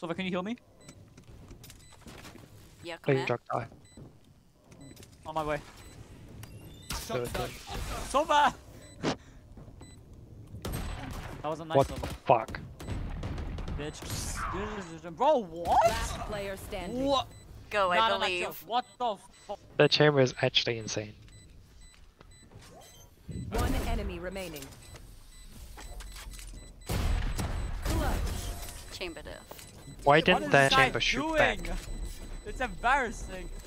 Sova, can you heal me? Yeah, Oh, come you here. drug die. On my way. Do it, do it. Sova! That was a nice What Sova. the fuck? Bitch. Bro, what? Last player standing. What? Go, I Nah, nah, nah, believe. chill. What the fuck? The chamber is actually insane. One enemy remaining. Clutch. Chamber death. Why What didn't is that this guy chamber shoot back? doing? It's embarrassing.